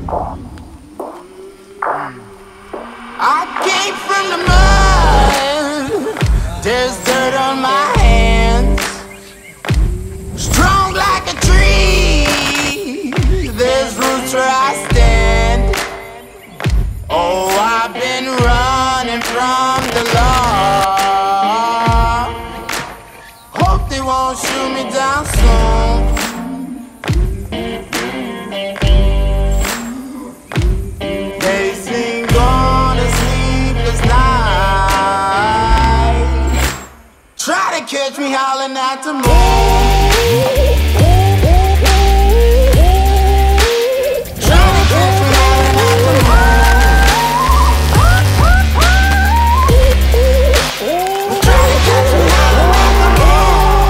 I came from the mud. There's dirt on my hands. Strong like a tree. There's roots where I stand. Oh, I've been running from the law. Hope they won't shoot me down soon. Catch me howling at the moon. Trying to catch me howling at the moon. Trying to catch me howling at the moon.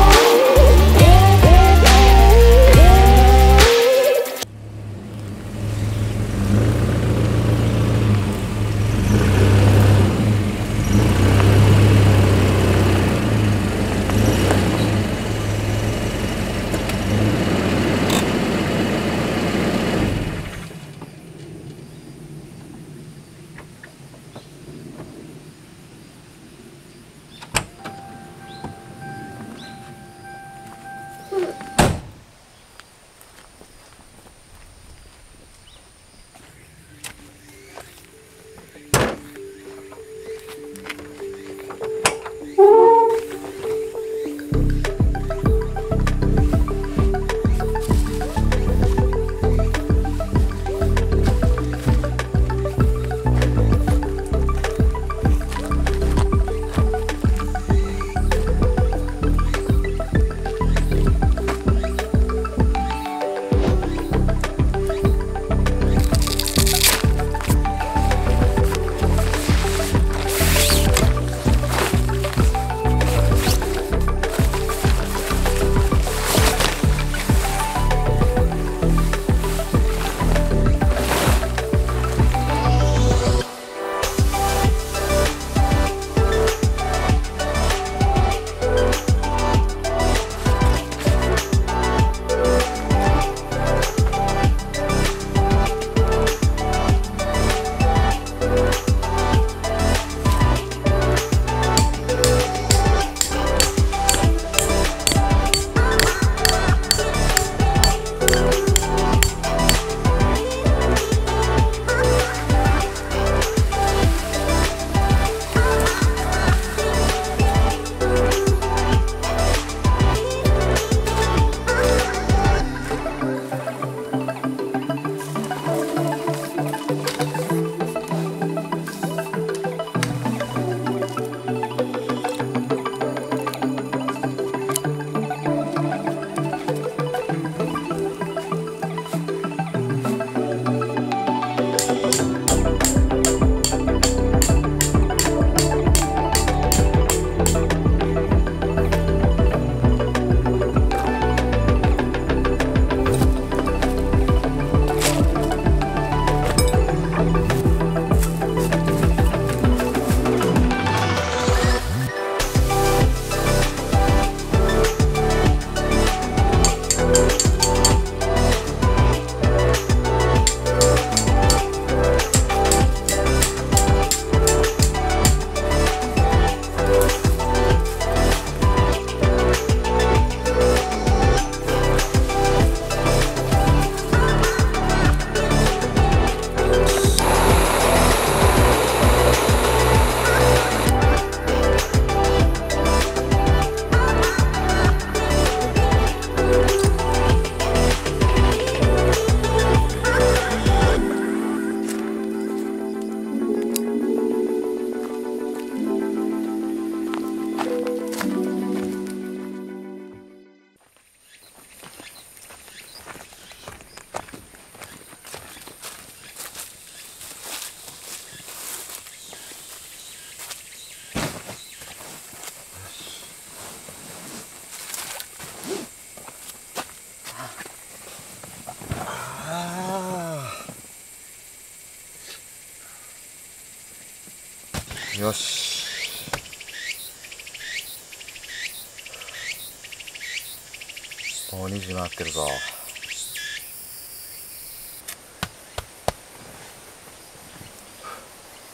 よし。もう2時回ってるぞ。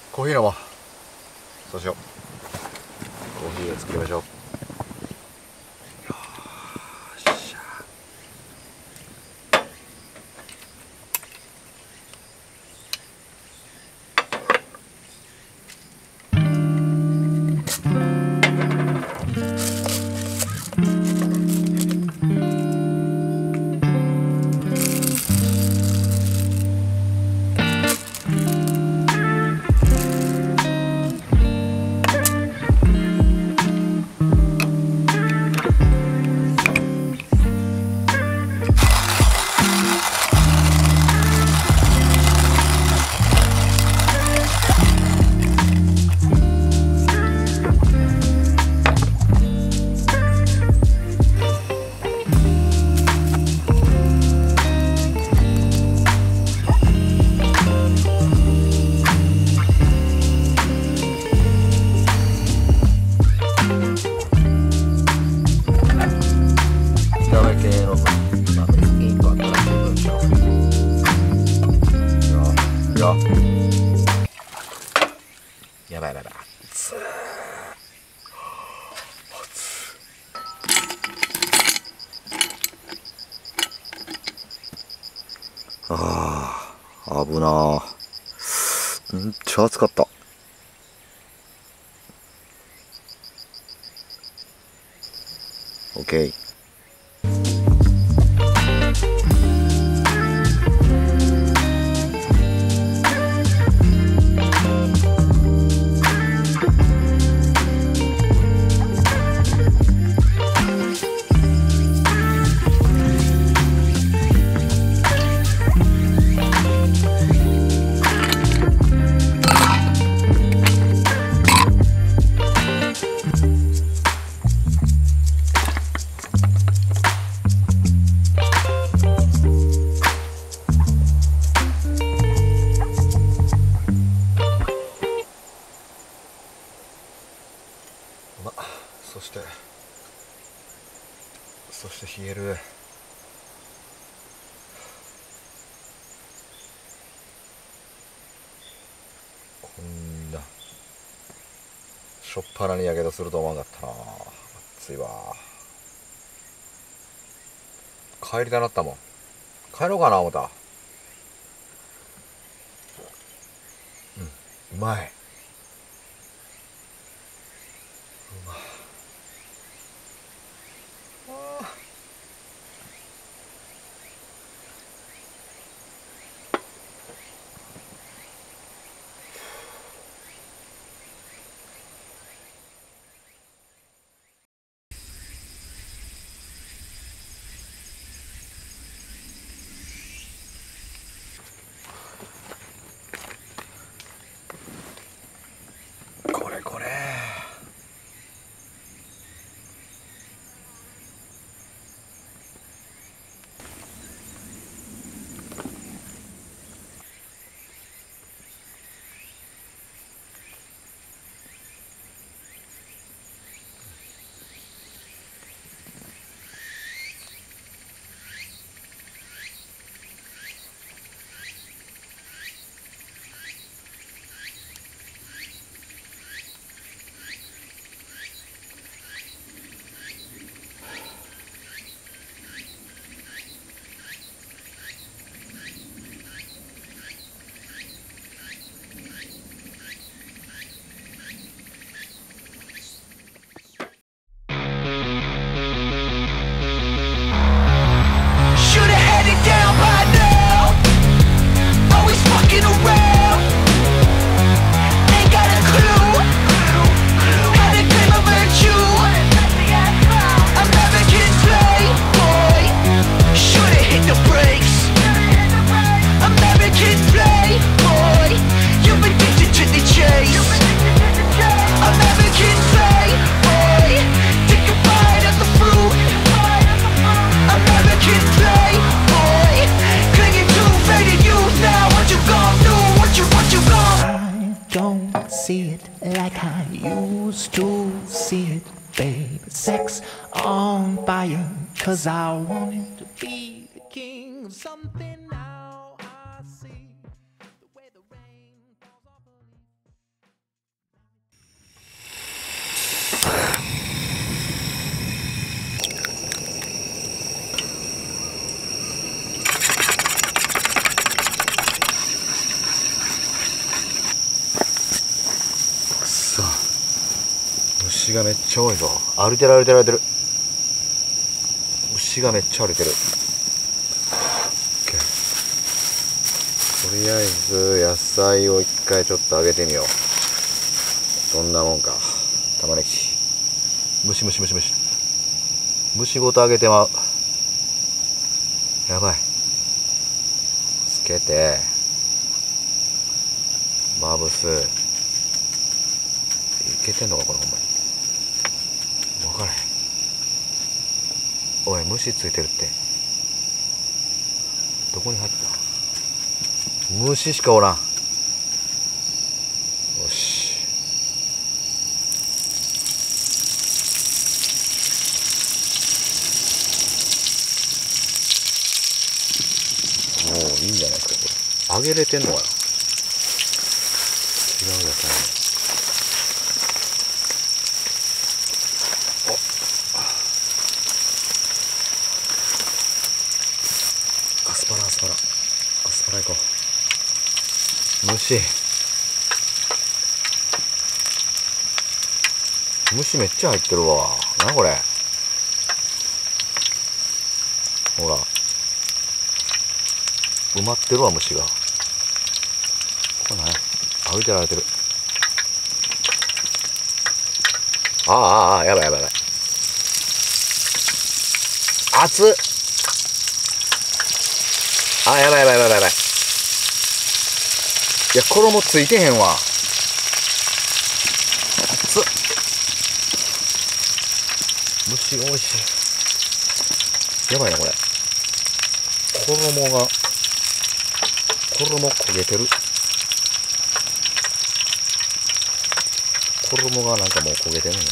コーヒー飲もう。そうしよう。コーヒーを作りましょう。よーしゃ。やばいやばいやばい。熱い。ああ、危なー。めっちゃ暑かった。オッケー。そして冷える。こんなしょっぱなにやけどすると思わなかったな。暑いわ。帰りたなったもん。帰ろうかな思った。うまい。これ see it like I used to see it, baby. Sex on fire, 'cause I wanted to be the king of something. Now I see the way the rain falls off of me. 虫がめっちゃ多いぞ。歩いてる歩いてる歩いてる。虫がめっちゃ歩いてる。とりあえず野菜を一回ちょっと揚げてみよう。どんなもんか。玉ねぎ虫ごと揚げてまう。やばい。つけてまぶす。いけてんのかこれほんまに。分からへん。おい虫ついてるって。どこに入った？虫しかおらん。よし。もういいんじゃないですかこれ。揚げれてんのかな。違う野菜。アスパラ行こう。虫めっちゃ入ってるわ。なこれ。ほら埋まってるわ虫が。これ何？歩いてられてる。やばい。熱っ。やばい。いや衣ついてへんわ。熱っ。虫多いし。やばいなこれ。衣焦げてる。衣がなんかもう焦げてるね。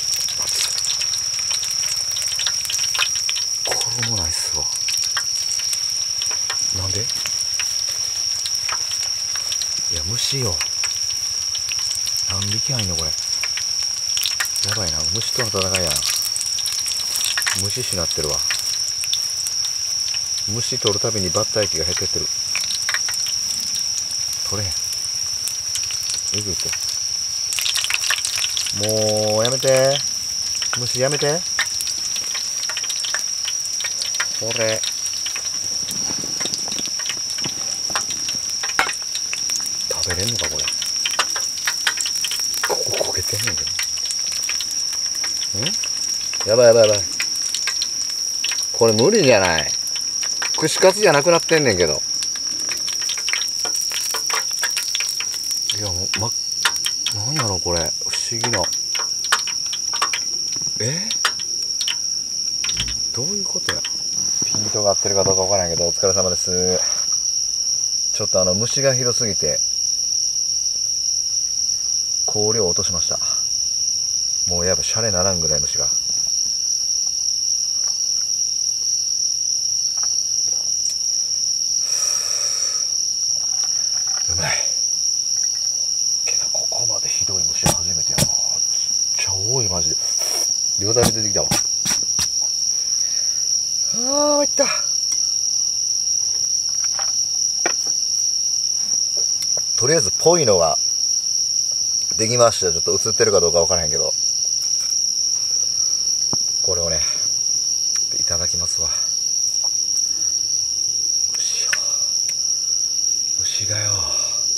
衣ないっすわ。なんで？いや虫よ。何匹入んのこれ。やばいな。虫との戦いやな。虫しなってるわ。虫取るたびにバッタ液が減ってってる。取れへん。えぐいって。もうやめて。虫やめて。これ食べれんのかこれ。ここ焦げてんねんけど。やばい。これ無理じゃない。串カツじゃなくなってんねんけど。いやもうなんやろこれ。不思議な。どういうことや。ピントが合ってるかどうかわからないけど、お疲れ様です。ちょっと虫がひどすぎて香料を落としました。もうやっぱシャレならんぐらい虫が。うまいけど、ここまでひどい虫初めてやな。めっちゃ多いマジで。よだれ出てきたわ。参った。とりあえずぽいのができました。ちょっと映ってるかどうかわからへんけど、これをねいただきますわ。虫がよ、こ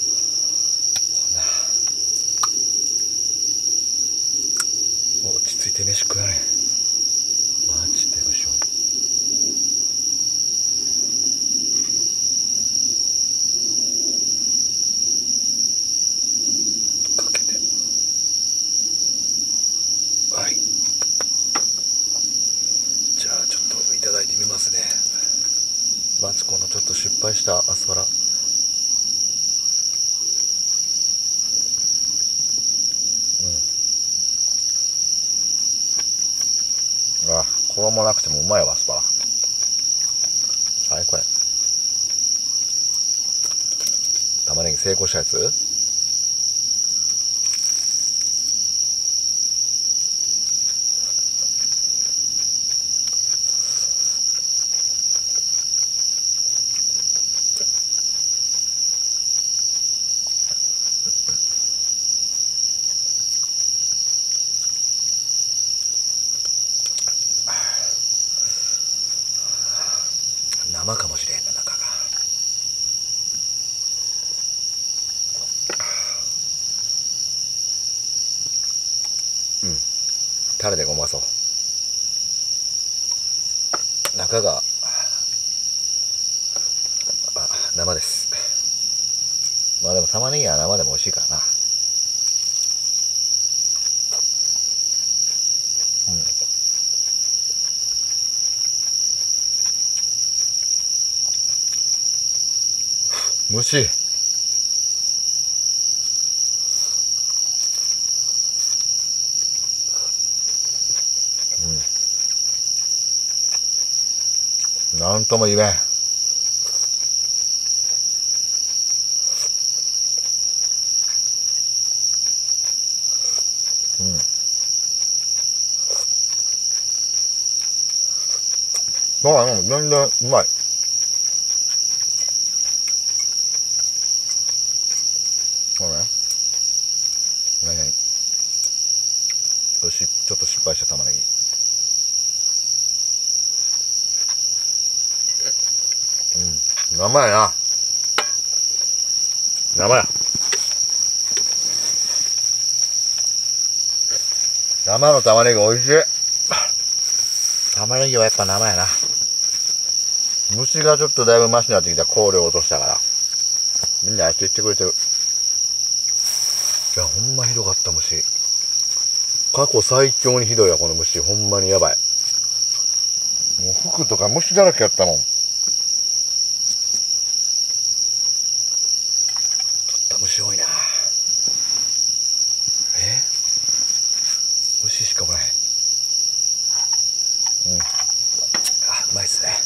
んな落ち着いて飯食われん。マジで虫多い。かけて、はい、じゃあちょっといただいてみますね。マツコのちょっと失敗したアスパラ。衣なくてもうまいわアスパラ。これ玉ねぎ成功したやつ。 生かもしれへんな、中が。うん、タレでごまそう。中が生です。まあでも玉ねぎは生でも美味しいからな。虫。なんとも言えん。全然うまい。そうね。何々。ちょっと失敗した玉ねぎ。生やな。生や。生の玉ねぎ美味しい。玉ねぎはやっぱ生やな。虫がちょっとだいぶマシになってきた。香料落としたから。みんなあっち行ってくれてる。いや、ほんまひどかった虫。過去最強にひどいわ、この虫。ほんまにやばい。もう服とか虫だらけやったもん。取った虫多いな。虫しかおらへん。うまいっすね。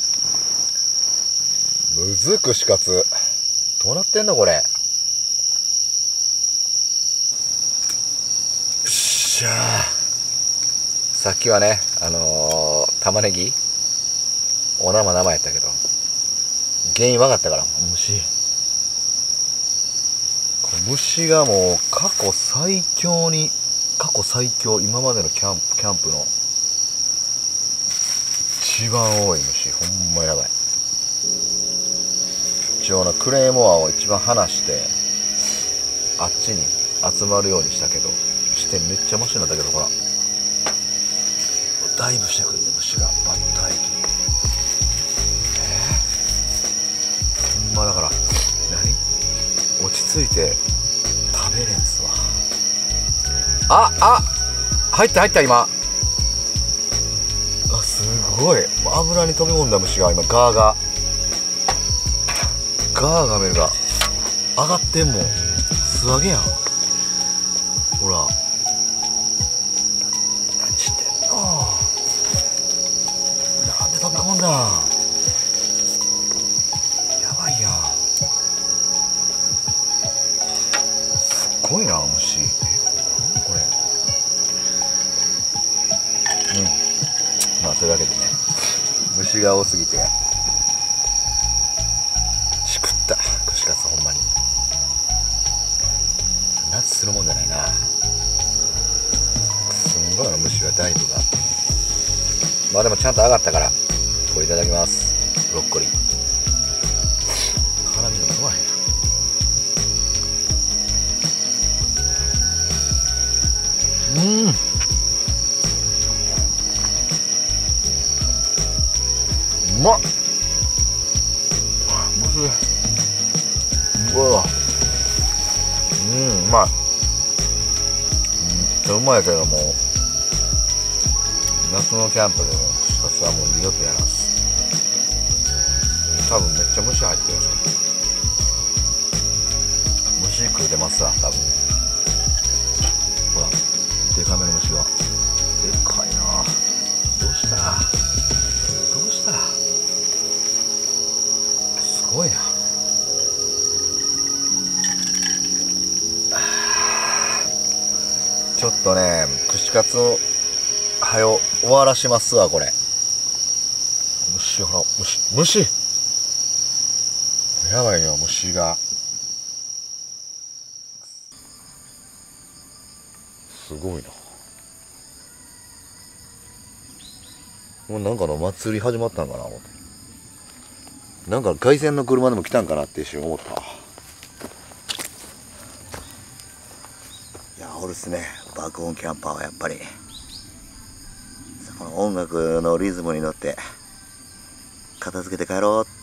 むず串カツどうなってんのこれ。よっしゃー。さっきはね玉ねぎお生やったけど原因分かったから。虫がもう過去最強、今までのキャンプの一番多い虫。ほんまやばい。一応クレーモアを一番離してあっちに集まるようにしたけど、してめっちゃマシなんだけど、ほらダイブしてくるね、虫が。バッター液。ほんまだから落ち着いて食べれんすわ。入った今。すごい油に飛び込んだ虫が今ガーメルが上がってんもん。素揚げやん。ほら何してんの。なんで飛び込んだん。やばいやん。すっごいな虫。これ。まあというわけでね、虫が多すぎてしくった串カツ。ほんまに夏するもんじゃないな。すんごいな虫は。ダイブが。まあでもちゃんと上がったからこれいただきます。ブロッコリー辛みがうまいな。うまっ。うわ、うまい。めっちゃうまいけども、夏のキャンプでの串カツはもう二度とやらんす。多分めっちゃ虫入ってるでしょ。虫食うてますわ多分。ほらデカめの虫がでかいな。どうしたすごいな。ちょっとね串カツを終わらしますわこれ。虫、ほら虫やばいよ虫が。すごいな。もうなんかの祭り始まったんかな思って。 なんか凱旋の車でも来たんかなって一瞬思った。いやおるっすね、爆音キャンパーはやっぱり。この音楽のリズムに乗って片付けて帰ろう